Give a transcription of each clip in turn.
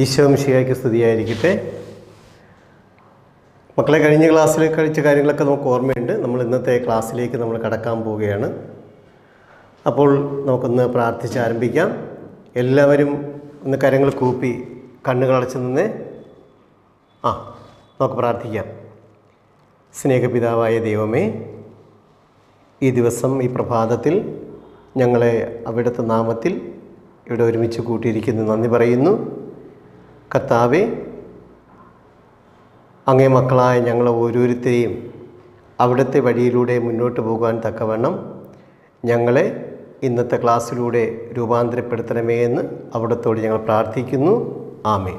ഈശോ മിശിഹായ്ക്ക് സ്തുതിയായിരിക്കട്ടെ. മക്കളെ, കഴിഞ്ഞ ക്ലാസ്സിൽ കഴിച്ച കാര്യങ്ങളൊക്കെ നമുക്ക് ഓർമ്മയുണ്ട്. നമ്മൾ ഇന്നത്തെ ക്ലാസ്സിലേക്ക് നമ്മൾ കടക്കാൻ പോവുകയാണ്. അപ്പോൾ നമുക്കൊന്ന് പ്രാർത്ഥിച്ച് ആരംഭിക്കാം. എല്ലാവരും ഒന്ന് കരങ്ങൾ കൂപ്പി കണ്ണുകളടച്ച് നിന്ന് നമുക്ക് പ്രാർത്ഥിക്കാം. സ്നേഹപിതാവായ ദൈവമേ, ഈ ദിവസം ഈ പ്രഭാതത്തിൽ ഞങ്ങളെ അവിടുത്തെ നാമത്തിൽ ഇവിടെ ഒരുമിച്ച് കൂട്ടിയിരിക്കുന്നു നന്ദി പറയുന്നു. കർത്താവേ, അങ്ങേ മക്കളായ ഞങ്ങൾ ഓരോരുത്തരെയും അവിടുത്തെ വഴിയിലൂടെ മുന്നോട്ട് പോകാൻ തക്കവണ്ണം ഞങ്ങളെ ഇന്നത്തെ ക്ലാസ്സിലൂടെ രൂപാന്തരപ്പെടുത്തണമേ എന്ന് അവിടുത്തോട് ഞങ്ങൾ പ്രാർത്ഥിക്കുന്നു. ആമേൻ.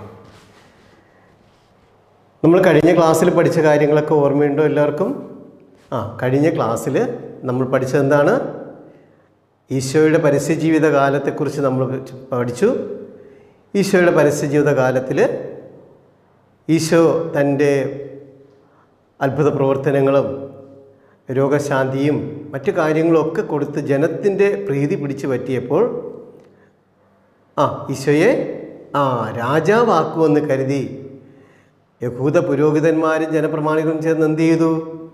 നമ്മൾ കഴിഞ്ഞ ക്ലാസ്സിൽ പഠിച്ച കാര്യങ്ങളൊക്കെ ഓർമ്മയുണ്ടോ എല്ലാവർക്കും? കഴിഞ്ഞ ക്ലാസ്സിൽ നമ്മൾ പഠിച്ചത് എന്താണ്? ഈശോയുടെ പരസ്യജീവിത കാലത്തെക്കുറിച്ച് നമ്മൾ പഠിച്ചു. ഈശോയുടെ പരസ്യജീവിത കാലത്തിൽ ഈശോ തൻ്റെ അത്ഭുത പ്രവർത്തനങ്ങളും രോഗശാന്തിയും മറ്റു കാര്യങ്ങളൊക്കെ കൊടുത്ത് ജനത്തിൻ്റെ പ്രീതി പിടിച്ചു പറ്റിയപ്പോൾ ഈശോയെ രാജാവാക്കുമെന്ന് കരുതി യഹൂദ പുരോഹിതന്മാരും ജനപ്രമാണികളും ചേർന്ന് എന്ത് ചെയ്തു?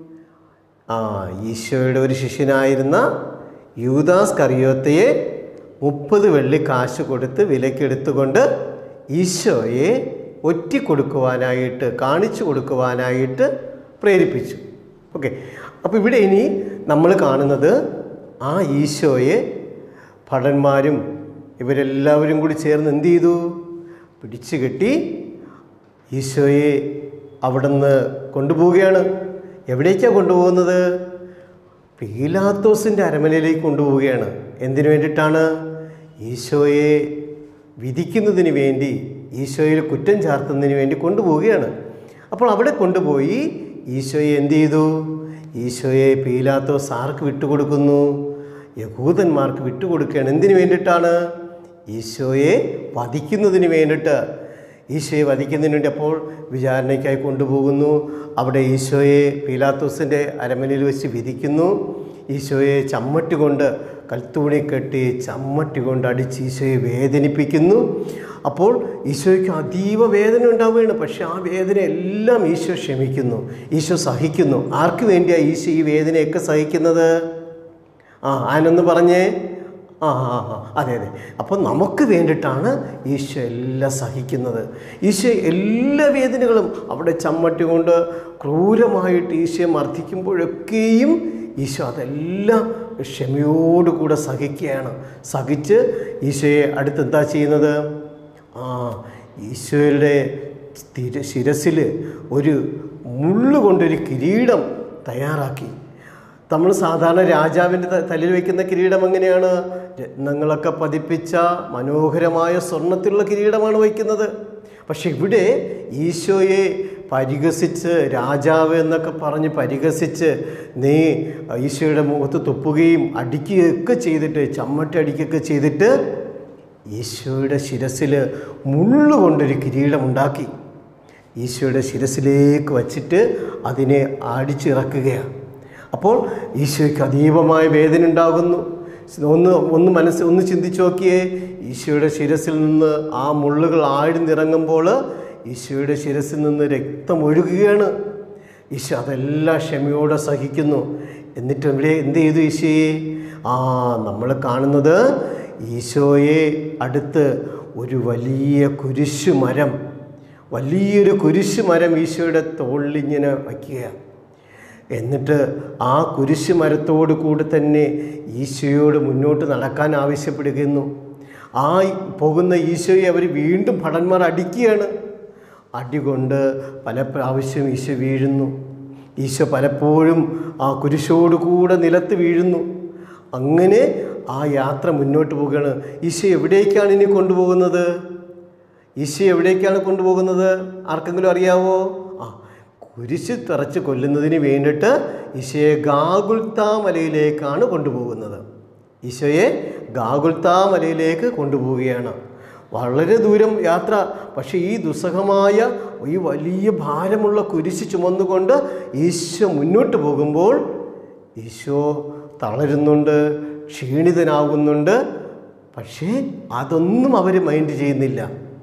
ഈശോയുടെ ഒരു ശിഷ്യനായിരുന്ന യൂദാസ് കറിയോത്തയെ 30 വെള്ളി കാശ് കൊടുത്ത് വിലക്കെടുത്തുകൊണ്ട് ഈശോയെ ഒറ്റിക്കൊടുക്കുവാനായിട്ട്, കാണിച്ചു കൊടുക്കുവാനായിട്ട് പ്രേരിപ്പിച്ചു. ഓക്കെ, അപ്പോൾ ഇവിടെ ഇനി നമ്മൾ കാണുന്നത് ഈശോയെ ഭടന്മാരും ഇവരെല്ലാവരും കൂടി ചേർന്ന് എന്ത് ചെയ്തു? പിടിച്ചു കെട്ടി ഈശോയെ അവിടുന്ന് കൊണ്ടുപോവുകയാണ്. എവിടേക്കാണ് കൊണ്ടുപോകുന്നത്? പീലാത്തോസിൻ്റെ അരമനയിലേക്ക് കൊണ്ടുപോവുകയാണ്. എന്തിനു വേണ്ടിയിട്ടാണ്? ഈശോയെ വിധിക്കുന്നതിന് വേണ്ടി, ഈശോയിൽ കുറ്റം ചാർത്തുന്നതിന് വേണ്ടി കൊണ്ടുപോവുകയാണ്. അപ്പോൾ അവിടെ കൊണ്ടുപോയി ഈശോയെ എന്ത് ചെയ്തു? ഈശോയെ പീലാത്തോസ് ആർക്ക് വിട്ടുകൊടുക്കുന്നു? യഹൂദന്മാർക്ക് വിട്ടുകൊടുക്കുകയാണ്. എന്തിനു വേണ്ടിയിട്ടാണ്? ഈശോയെ വധിക്കുന്നതിന് വേണ്ടിയിട്ട്. ഈശോയെ വധിക്കുന്നതിന് വേണ്ടി അപ്പോൾ വിചാരണയ്ക്കായി കൊണ്ടുപോകുന്നു. അവിടെ ഈശോയെ പീലാത്തോസിൻ്റെ അരമനയിൽ വെച്ച് വിധിക്കുന്നു. ഈശോയെ ചമ്മട്ടി കൊണ്ട്, കൽത്തൂണി കെട്ടി ചമ്മട്ടി കൊണ്ട് അടിച്ച് ഈശോയെ വേദനിപ്പിക്കുന്നു. അപ്പോൾ ഈശോയ്ക്ക് അതീവ വേദന ഉണ്ടാവുകയാണ്. പക്ഷെ ആ വേദന എല്ലാം ഈശോ ക്ഷമിക്കുന്നു, ഈശോ സഹിക്കുന്നു. ആർക്ക് വേണ്ടിയാണ് ഈശോ ഈ വേദനയൊക്കെ സഹിക്കുന്നത്? ആനൊന്ന് പറഞ്ഞേ. അതെ. അപ്പോൾ നമുക്ക് വേണ്ടിയിട്ടാണ് ഈശോ എല്ലാം സഹിക്കുന്നത്. ഈശോ എല്ലാ വേദനകളും അവിടെ ചമ്മട്ടി കൊണ്ട് ക്രൂരമായിട്ട് ഈശോയെ മർദ്ദിക്കുമ്പോഴൊക്കെയും ഈശോ അതെല്ലാം ക്ഷമയോടുകൂടെ സഹിക്കുകയാണ്. സഹിച്ച് ഈശോയെ അടുത്ത് എന്താ ചെയ്യുന്നത്? ഈശോയുടെ ശിരസിൽ ഒരു മുള്ളുകൊണ്ടൊരു കിരീടം തയ്യാറാക്കി. നമ്മൾ സാധാരണ രാജാവിൻ്റെ തലയിൽ വയ്ക്കുന്ന കിരീടം എങ്ങനെയാണ്? രത്നങ്ങളൊക്കെ പതിപ്പിച്ച മനോഹരമായ സ്വർണ്ണത്തിലുള്ള കിരീടമാണ് വയ്ക്കുന്നത്. പക്ഷെ ഇവിടെ ഈശോയെ പരിഹസിച്ച്, രാജാവ് എന്നൊക്കെ പറഞ്ഞ് പരിഹസിച്ച്, നീ ഈശോയുടെ മുഖത്ത് തുപ്പുകയും അടിക്കുകയൊക്കെ ചെയ്തിട്ട്, ചമ്മട്ടി അടിക്കുകയൊക്കെ ചെയ്തിട്ട് ഈശോയുടെ ശിരസിൽ മുള്ളുകൊണ്ടൊരു കിരീടമുണ്ടാക്കി ഈശോയുടെ ശിരസിലേക്ക് വച്ചിട്ട് അതിനെ അടിച്ചിറക്കുകയാണ്. അപ്പോൾ ഈശോയ്ക്ക് അതീവമായ വേദന ഉണ്ടാകുന്നു. ഒന്ന് ചിന്തിച്ചു നോക്കിയേ. ഈശോയുടെ ശിരസിൽ നിന്ന് ആ മുള്ളുകൾ ആഴ്ന്നിറങ്ങുമ്പോൾ ഈശോയുടെ ശിരസിൽ നിന്ന് രക്തം ഒഴുകുകയാണ്. ഈശോ അതെല്ലാം ക്ഷമയോടെ സഹിക്കുന്നു. എന്നിട്ട് ഇവിടെ എന്ത് ചെയ്തു ഈശോയെ? നമ്മൾ കാണുന്നത് ഈശോയെ അടുത്ത് ഒരു വലിയൊരു കുരിശുമരം ഈശോയുടെ തോളിലിങ്ങനെ വയ്ക്കുകയാണ്. എന്നിട്ട് ആ കുരിശുമരത്തോടു കൂടി തന്നെ ഈശോയോട് മുന്നോട്ട് നടക്കാൻ ആവശ്യപ്പെടുന്നു. പോകുന്ന ഈശോയെ അവർ വീണ്ടും ഭടന്മാർ അടിക്കുകയാണ്. അടികൊണ്ട് പല പ്രാവശ്യം ഈശോ വീഴുന്നു. ഈശോ പലപ്പോഴും ആ കുരിശോടുകൂടെ നിലത്ത് വീഴുന്നു. അങ്ങനെ ആ യാത്ര മുന്നോട്ട് പോവുകയാണ്. ഈശോ എവിടേക്കാണ് ഇനി കൊണ്ടുപോകുന്നത്? ഈശോ എവിടേക്കാണ് കൊണ്ടുപോകുന്നത്? ആർക്കെങ്കിലും അറിയാവോ? കുരിശ് തറച്ച് കൊല്ലുന്നതിന് വേണ്ടിയിട്ട് ഈശോയെ ഗാഗുൽത്താ മലയിലേക്കാണ് കൊണ്ടുപോകുന്നത്. ഈശോയെ ഗാഗുൽത്താ മലയിലേക്ക് കൊണ്ടുപോവുകയാണ്. വളരെ ദൂരം യാത്ര. പക്ഷേ ഈ ദുസ്സഹമായ ഈ വലിയ ഭാരമുള്ള കുരിശ് ചുമന്നുകൊണ്ട് ഈശോ മുന്നോട്ട് പോകുമ്പോൾ ഈശോ തളരുന്നുണ്ട്, ക്ഷീണിതനാകുന്നുണ്ട്. പക്ഷേ അതൊന്നും അവർ മൈൻഡ് ചെയ്യുന്നില്ല.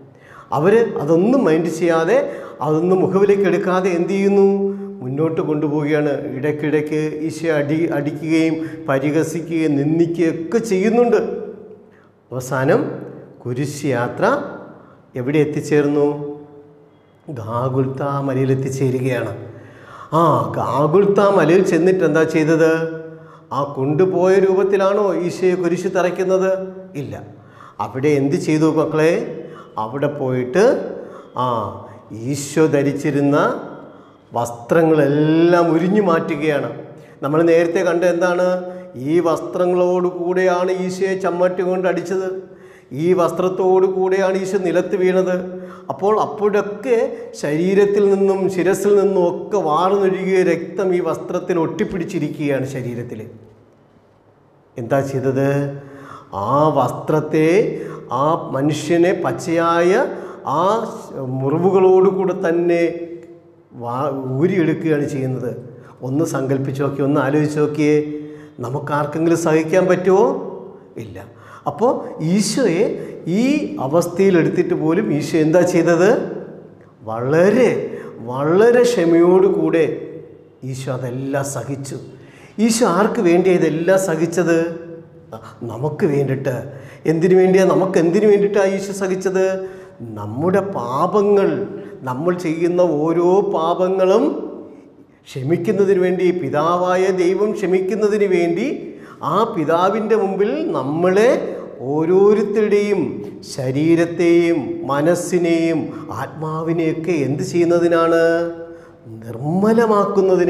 അവർ അതൊന്നും മൈൻഡ് ചെയ്യാതെ, അതൊന്നും മുഖവിലേക്ക് എടുക്കാതെ എന്ത് ചെയ്യുന്നു? മുന്നോട്ട് കൊണ്ടുപോവുകയാണ്. ഇടയ്ക്കിടയ്ക്ക് ഈശോയെ അടിക്കുകയും പരിഹസിക്കുകയും നിന്ദിക്കുകയും ഒക്കെ ചെയ്യുന്നുണ്ട്. അവസാനം കുരിശ് യാത്ര എവിടെ എത്തിച്ചേർന്നു? ഗാഗുൽത്താ മലയിൽ എത്തിച്ചേരുകയാണ്. ഗാഗുൽത്താ മലയിൽ ചെന്നിട്ട് എന്താ ചെയ്തത്? ആ കൊണ്ടുപോയ രൂപത്തിലാണോ ഈശോയെ കുരിശ് തറയ്ക്കുന്നത്? ഇല്ല. അവിടെ എന്ത് ചെയ്തു മക്കളെ? അവിടെ പോയിട്ട് ഈശോ ധരിച്ചിരുന്ന വസ്ത്രങ്ങളെല്ലാം ഉരിഞ്ഞു മാറ്റുകയാണ്. നമ്മൾ നേരത്തെ കണ്ട എന്താണ്? ഈ വസ്ത്രങ്ങളോട് കൂടെയാണ് ഈശോയെ ചമ്മട്ടി കൊണ്ട് അടിച്ചത്. ഈ വസ്ത്രത്തോടു കൂടെയാണ് ഈശോ നിലത്ത് വീണത്. അപ്പോഴൊക്കെ ശരീരത്തിൽ നിന്നും ശിരസിൽ നിന്നും ഒക്കെ വാർന്നൊഴുകിയ രക്തം ഈ വസ്ത്രത്തിൽ ഒട്ടിപ്പിടിച്ചിരിക്കുകയാണ് ശരീരത്തിൽ. എന്താ ചെയ്തത്? ആ വസ്ത്രത്തെ, ആ മനുഷ്യനെ പച്ചയായ ആ മുറിവുകളോടുകൂടെ തന്നെ ഊരിയെടുക്കുകയാണ് ചെയ്യുന്നത്. ഒന്ന് സങ്കല്പിച്ച് നോക്കിയേ, ഒന്ന് ആലോചിച്ച് നോക്കിയേ. നമുക്കാർക്കെങ്കിലും സഹിക്കാൻ പറ്റുമോ? ഇല്ല. അപ്പോൾ ഈശോയെ ഈ അവസ്ഥയിലെടുത്തിട്ട് പോലും ഈശോ എന്താ ചെയ്തത്? വളരെ വളരെ ക്ഷമയോടുകൂടെ ഈശോ അതെല്ലാം സഹിച്ചു. ഈശോ ആർക്ക് വേണ്ടിയാണ് ഇതെല്ലാം സഹിച്ചത്? നമുക്ക് വേണ്ടിയിട്ട്. എന്തിനു വേണ്ടിയാണ്? എന്തിനു വേണ്ടിയിട്ടാണ് ഈശോ സഹിച്ചത്? നമ്മുടെ പാപങ്ങൾ, നമ്മൾ ചെയ്യുന്ന ഓരോ പാപങ്ങളും ക്ഷമിക്കുന്നതിന് വേണ്ടി, പിതാവായ ദൈവം ക്ഷമിക്കുന്നതിന് വേണ്ടി ആ പിതാവിൻ്റെ മുമ്പിൽ നമ്മളെ ഓരോരുത്തരുടെയും ശരീരത്തെയും മനസ്സിനെയും ആത്മാവിനെയൊക്കെ എന്ത് ചെയ്യുന്നതിനാണ്? നിർമ്മലമാക്കുന്നതിന്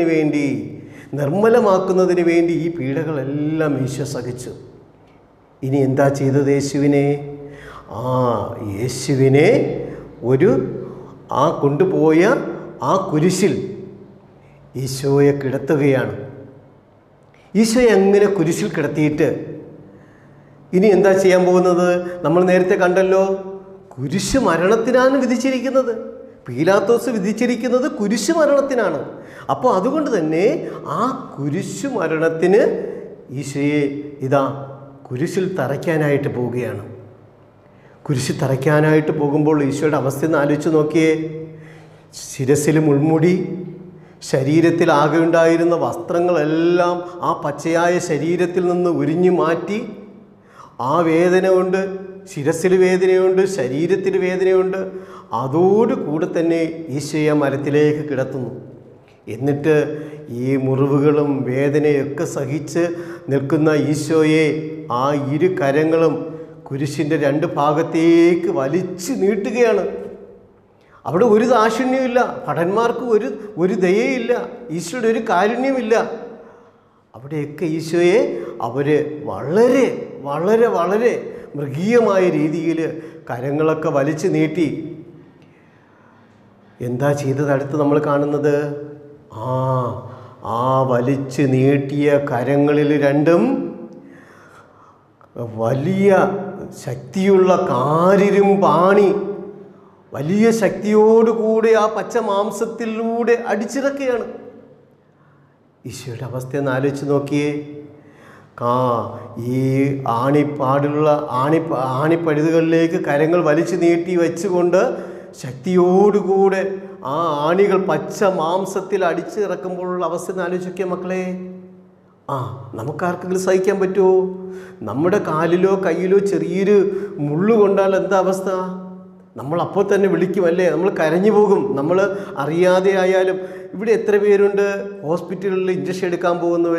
വേണ്ടി ഈ പീഡകളെല്ലാം ഈശോ സഹിച്ചു. ഇനി എന്താ ചെയ്തത് യേശുവിനെ? യേശുവിനെ കൊണ്ടുപോയ ആ കുരിശിൽ ഈശോയെ കിടത്തുകയാണ്. ഈശോയെ അങ്ങനെ കുരിശിൽ കിടത്തിയിട്ട് ഇനി എന്താ ചെയ്യാൻ പോകുന്നത്? നമ്മൾ നേരത്തെ കണ്ടല്ലോ, കുരിശ് മരണത്തിനാണ് വിധിച്ചിരിക്കുന്നത്. പീലാത്തോസ് വിധിച്ചിരിക്കുന്നത് കുരിശ് മരണത്തിനാണ്. അപ്പോൾ അതുകൊണ്ട് തന്നെ ആ കുരിശ് മരണത്തിന് ഈശോയെ കുരിശിൽ തറയ്ക്കാനായിട്ട് പോവുകയാണ്. കുരിശിൽ തറയ്ക്കാനായിട്ട് പോകുമ്പോൾ ഈശോയുടെ അവസ്ഥ ഒന്ന് ആലോചിച്ച് നോക്കിയേ. ശിരസിൽ മുൾമുടി, ശരീരത്തിൽ ആകെ ഉണ്ടായിരുന്ന വസ്ത്രങ്ങളെല്ലാം ആ പച്ചയായ ശരീരത്തിൽ നിന്ന് ഉരിഞ്ഞു മാറ്റി, ആ വേദന കൊണ്ട്, ശിരസിൽ വേദനയുണ്ട്, ശരീരത്തിൽ വേദനയുണ്ട്. അതോടുകൂടെ തന്നെ ഈശോയെ മരത്തിലേക്ക് കിടത്തുന്നു. എന്നിട്ട് ഈ മുറിവുകളും വേദനയൊക്കെ സഹിച്ച് നിൽക്കുന്ന ഈശോയെ ആ ഇരു കരങ്ങളും കുരിശിൻ്റെ രണ്ട് ഭാഗത്തേക്ക് വലിച്ചു നീട്ടുകയാണ്. അവിടെ ഒരു ദാക്ഷിണ്യമില്ല, ഭടന്മാർക്ക് ഒരു ദയയില്ല, ഈശോയുടെ ഒരു കാരുണ്യമില്ല. അവിടെയൊക്കെ ഈശോയെ അവർ വളരെ വളരെ വളരെ മൃഗീയമായ രീതിയിൽ കരങ്ങളൊക്കെ വലിച്ചു നീട്ടി. എന്താ ചെയ്തത്? അടുത്ത് നമ്മൾ കാണുന്നത് ആ വലിച്ചു നീട്ടിയ കരങ്ങളിൽ രണ്ടും വലിയ ശക്തിയുള്ള കാരിരും പാണി വലിയ ശക്തിയോടുകൂടി ആ പച്ച മാംസത്തിലൂടെ അടിച്ചിറക്കുകയാണ്. ഈശോയുടെ അവസ്ഥയെന്ന് ആലോചിച്ച് നോക്കിയേ. ഈ ആണിപ്പഴുതുകളിലേക്ക് കരങ്ങൾ വലിച്ചു നീട്ടി വെച്ചുകൊണ്ട് ശക്തിയോടുകൂടെ ആ ആണികൾ പച്ച മാംസത്തിൽ അടിച്ചിറക്കുമ്പോഴുള്ള അവസ്ഥ ഒന്ന് ആലോചിച്ച് നോക്കിയാൽ മക്കളെ. നമുക്കാർക്കെങ്കിലും സഹിക്കാൻ പറ്റുമോ? നമ്മുടെ കാലിലോ കയ്യിലോ ചെറിയൊരു മുള്ളു കൊണ്ടാൽ എന്താ അവസ്ഥ? നമ്മൾ അപ്പോൾ തന്നെ വിളിക്കുമല്ലേ, നമ്മൾ കരഞ്ഞു പോകും. നമ്മൾ അറിയാതെ ആയാലും. ഇവിടെ എത്ര പേരുണ്ട് ഹോസ്പിറ്റലിൽ ഇഞ്ചക്ഷൻ എടുക്കാൻ പോകുന്നവർ?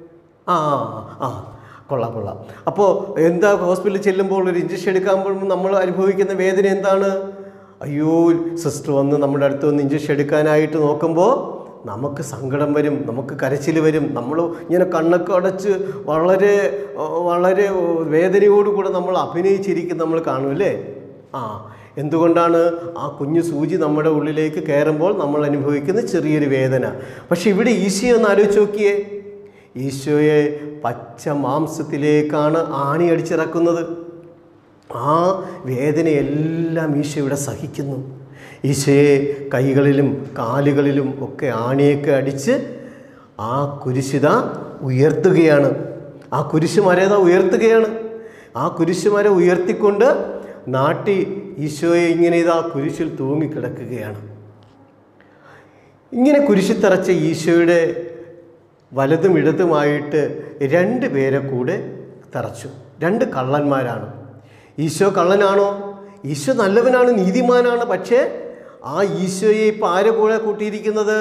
കൊള്ളാം. അപ്പോൾ എന്താ ഹോസ്പിറ്റലിൽ ചെല്ലുമ്പോൾ ഒരു ഇഞ്ചക്ഷൻ എടുക്കുമ്പോൾ നമ്മൾ അനുഭവിക്കുന്ന വേദന എന്താണ്? അയ്യോ, സിസ്റ്റർ വന്ന് നമ്മുടെ അടുത്ത് വന്ന് ഇഞ്ചക്ഷൻ എടുക്കാനായിട്ട് നോക്കുമ്പോൾ നമുക്ക് സങ്കടം വരും, നമുക്ക് കരച്ചിൽ വരും. നമ്മൾ ഇങ്ങനെ കണ്ണൊക്കെ അടച്ച് വളരെ വളരെ വേദനയോടുകൂടെ നമ്മൾ അഭിനയിച്ചിരിക്കും നമ്മൾ കാണുമല്ലേ. എന്തുകൊണ്ടാണ്? ആ കുഞ്ഞു സൂചി നമ്മുടെ ഉള്ളിലേക്ക് കയറുമ്പോൾ നമ്മൾ അനുഭവിക്കുന്ന ചെറിയൊരു വേദന. പക്ഷെ ഇവിടെ ഈശോയെ ഒന്ന് ആലോചിച്ച് നോക്കിയേ. ഈശോയെ പച്ച മാംസത്തിലേക്കാണ് ആണി അടിച്ചിറക്കുന്നത്. ആ വേദനയെല്ലാം ഈശോ ഇവിടെ സഹിക്കുന്നു. ഈശോയെ കൈകളിലും കാലുകളിലും ഒക്കെ ആണിയൊക്കെ അടിച്ച് ആ കുരിശിത ഉയർത്തുകയാണ്. ആ കുരിശുമരം ഉയർത്തുകയാണ്. ആ കുരിശുമരം ഉയർത്തിക്കൊണ്ട് നാട്ടി ഈശോയെ ഇങ്ങനെ ഇതാ കുരിശിൽ തൂങ്ങിക്കിടക്കുകയാണ്. ഇങ്ങനെ കുരിശിൽ തറച്ച ഈശോയുടെ വലതും ഇടതുമായിട്ട് 2 പേരെ കൂടെ തറച്ചു. 2 കള്ളന്മാരാണ്. ഈശോ കള്ളനാണോ? ഈശോ നല്ലവനാണ്, നീതിമാനാണ്. പക്ഷേ ആ ഈശോയെ ഇപ്പം ആരെ കൂടെ കൂട്ടിയിരിക്കുന്നത്?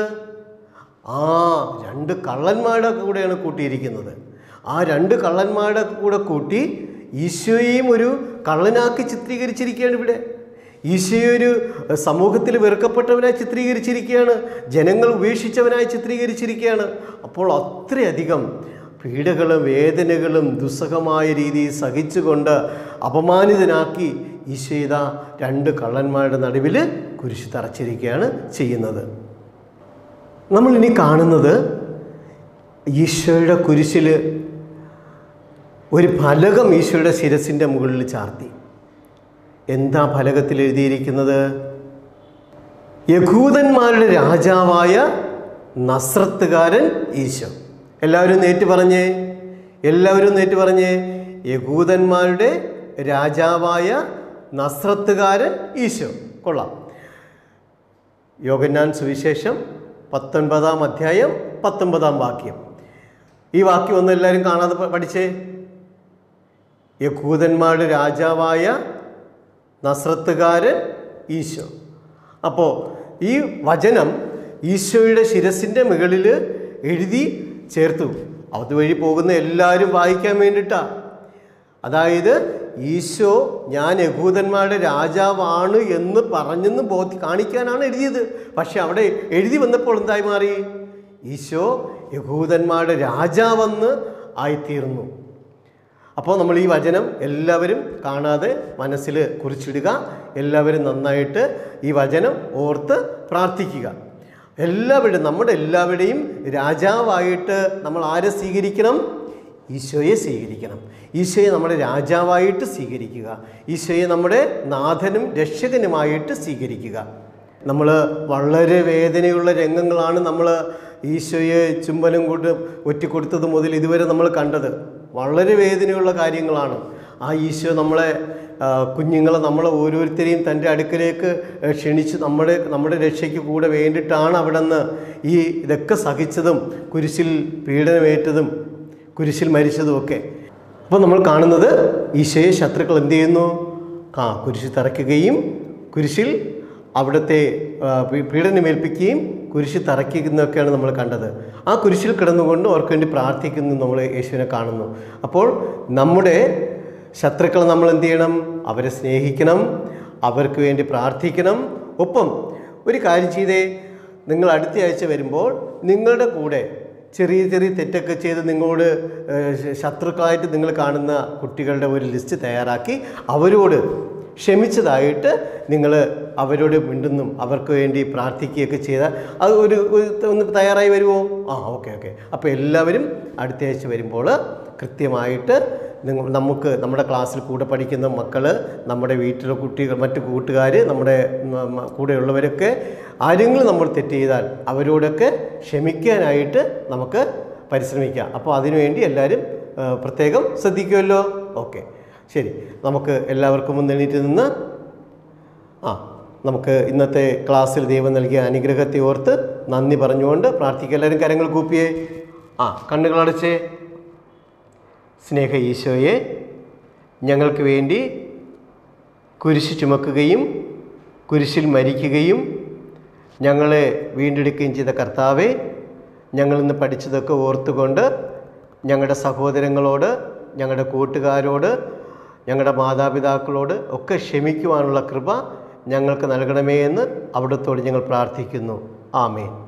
2 കള്ളന്മാരുടെ കൂടെയാണ് കൂട്ടിയിരിക്കുന്നത്. ആ 2 കള്ളന്മാരുടെ കൂടെ കൂട്ടി ഈശോയെയും ഒരു കള്ളനാക്കി ചിത്രീകരിച്ചിരിക്കുകയാണ് ഇവിടെ. ഈശോയെ ഒരു സമൂഹത്തിൽ വെറുക്കപ്പെട്ടവനായി ചിത്രീകരിച്ചിരിക്കുകയാണ്, ജനങ്ങൾ ഉപേക്ഷിച്ചവനായി ചിത്രീകരിച്ചിരിക്കുകയാണ്. അപ്പോൾ അത്രയധികം പീഡകളും വേദനകളും ദുസ്സഹമായ രീതിയിൽ സഹിച്ചുകൊണ്ട് അപമാനിതനാക്കി ഈശോ 2 കള്ളന്മാരുടെ നടുവിൽ കുരിശ് തറച്ചിരിക്കുകയാണ് ചെയ്യുന്നത്. നമ്മളിനി കാണുന്നത് ഈശോയുടെ കുരിശിൽ ഒരു ഫലകം ഈശോയുടെ ശിരസിൻ്റെ മുകളിൽ ചാർത്തി. എന്താ ഫലകത്തിൽ എഴുതിയിരിക്കുന്നത്? യഹൂദന്മാരുടെ രാജാവായ നസ്രത്തുകാരൻ ഈശോ. എല്ലാവരും നേറ്റ് പറഞ്ഞേ. യഹൂദന്മാരുടെ രാജാവായ നസ്രത്തുകാരൻ ഈശോ. കൊള്ളാം. യോഹന്നാൻ സുവിശേഷം 19-ാം അധ്യായം 19-ാം വാക്യം. ഈ വാക്യം ഒന്ന് എല്ലാവരും കാണാതെ പഠിച്ചേ. യഹൂദന്മാരുടെ രാജാവായ നസ്രത്തുകാരൻ ഈശോ. അപ്പോൾ ഈ വചനം ഈശോയുടെ ശിരസിൻ്റെ മുകളിൽ എഴുതി ചേർത്തു. അതുവഴി പോകുന്ന എല്ലാവരും വായിക്കാൻ വേണ്ടിയിട്ടാണ്. അതായത് ഈശോ ഞാൻ യഹൂദന്മാരുടെ രാജാവാണ് എന്ന് പറഞ്ഞെന്ന് കാണിക്കാനാണ് എഴുതിയത്. പക്ഷെ അവിടെ എഴുതി വന്നപ്പോൾ എന്തായി മാറി? ഈശോ യഹൂദന്മാരുടെ രാജാവെന്ന് ആയിത്തീർന്നു. അപ്പോൾ നമ്മൾ ഈ വചനം എല്ലാവരും കാണാതെ മനസ്സിൽ കുറിച്ചിടുക. എല്ലാവരും നന്നായിട്ട് ഈ വചനം ഓർത്ത് പ്രാർത്ഥിക്കുക. നമ്മുടെ എല്ലാവരുടെയും രാജാവായിട്ട് നമ്മൾ ആരെ സ്വീകരിക്കണം? ഈശോയെ സ്വീകരിക്കണം. ഈശോയെ നമ്മുടെ രാജാവായിട്ട് സ്വീകരിക്കുക. ഈശോയെ നമ്മുടെ നാഥനും രക്ഷകനുമായിട്ട് സ്വീകരിക്കുക. നമ്മൾ വളരെ വേദനയുള്ള രംഗങ്ങളാണ് നമ്മൾ ഈശോയെ ചുംബനം കൊണ്ട് ഒറ്റിക്കൊടുത്തത് മുതൽ ഇതുവരെ നമ്മൾ കണ്ടത്. വളരെ വേദനയുള്ള കാര്യങ്ങളാണ്. ആ ഈശോ കുഞ്ഞുങ്ങളെ നമ്മളെ ഓരോരുത്തരെയും തൻ്റെ അടുക്കലേക്ക് ക്ഷണിച്ച് നമ്മുടെ രക്ഷയ്ക്ക് കൂടെ വേണ്ടിയിട്ടാണ് അവിടെ നിന്ന് ഇതൊക്കെ സഹിച്ചതും കുരിശിൽ പീഡനമേറ്റതും കുരിശിൽ മരിച്ചതും ഒക്കെ. അപ്പോൾ നമ്മൾ കാണുന്നത് ഈശോയെ ശത്രുക്കൾ എന്ത് ചെയ്യുന്നു? കുരിശിൽ തറയ്ക്കുകയും കുരിശിൽ അവിടുത്തെ പീഡനമേൽപ്പിക്കുകയും കുരിശിൽ തറയ്ക്കുന്നതൊക്കെയാണ് നമ്മൾ കണ്ടത്. ആ കുരിശിൽ കിടന്നുകൊണ്ട് അവർക്ക് വേണ്ടി പ്രാർത്ഥിക്കുന്നു നമ്മൾ യേശുവിനെ കാണുന്നു. അപ്പോൾ നമ്മുടെ ശത്രുക്കളെ നമ്മൾ എന്ത് ചെയ്യണം? അവരെ സ്നേഹിക്കണം, അവർക്ക് വേണ്ടി പ്രാർത്ഥിക്കണം. ഒപ്പം ഒരു കാര്യം ചെയ്തേ, നിങ്ങൾ അടുത്ത ആഴ്ച വരുമ്പോൾ നിങ്ങളുടെ കൂടെ ചെറിയ ചെറിയ തെറ്റൊക്കെ ചെയ്ത് നിങ്ങളോട് ശത്രുക്കളായിട്ട് നിങ്ങൾ കാണുന്ന കുട്ടികളുടെ ഒരു ലിസ്റ്റ് തയ്യാറാക്കി അവരോട് ക്ഷമിച്ചതായിട്ട് നിങ്ങൾ അവരോട് മിണ്ടുന്നും അവർക്ക് വേണ്ടി പ്രാർത്ഥിക്കുകയൊക്കെ ചെയ്താൽ അത് ഒന്ന് തയ്യാറായി വരുമോ? ഓക്കെ. അപ്പോൾ എല്ലാവരും അടുത്ത ആഴ്ച വരുമ്പോൾ കൃത്യമായിട്ട് നമുക്ക് നമ്മുടെ ക്ലാസ്സിൽ കൂടെ പഠിക്കുന്ന മക്കൾ, നമ്മുടെ വീട്ടിലെ കുട്ടികൾ, മറ്റു കൂട്ടുകാർ, നമ്മുടെ കൂടെയുള്ളവരൊക്കെ ആരെങ്കിലും നമ്മൾ തെറ്റ് ചെയ്താൽ അവരോടൊക്കെ ക്ഷമിക്കാനായിട്ട് നമുക്ക് പരിശ്രമിക്കാം. അപ്പോൾ അതിനുവേണ്ടി എല്ലാവരും പ്രത്യേകം ശ്രദ്ധിക്കുമല്ലോ. ഓക്കെ, ശരി. നമുക്ക് എല്ലാവർക്കും മുന്നെണീറ്റ് നിന്ന് നമുക്ക് ഇന്നത്തെ ക്ലാസ്സിൽ ദൈവം നൽകിയ അനുഗ്രഹത്തെ ഓർത്ത് നന്ദി പറഞ്ഞുകൊണ്ട് പ്രാർത്ഥിക്കുക. എല്ലാവരും കരങ്ങൾ കൂപ്പിയേ, കണ്ണുകളടച്ചേ. സ്നേഹ ഈശോയെ, ഞങ്ങൾക്ക് വേണ്ടി കുരിശ് ചുമക്കുകയും കുരിശിൽ മരിക്കുകയും ഞങ്ങളെ വീണ്ടെടുക്കുകയും ചെയ്ത കർത്താവെ, ഞങ്ങളിന്ന് പഠിച്ചതൊക്കെ ഓർത്തുകൊണ്ട് ഞങ്ങളുടെ സഹോദരങ്ങളോട്, ഞങ്ങളുടെ കൂട്ടുകാരോട്, ഞങ്ങളുടെ മാതാപിതാക്കളോട് ഒക്കെ ക്ഷമിക്കുവാനുള്ള കൃപ ഞങ്ങൾക്ക് നൽകണമേ എന്ന് അവിടുത്തോട് ഞങ്ങൾ പ്രാർത്ഥിക്കുന്നു. ആമേൻ.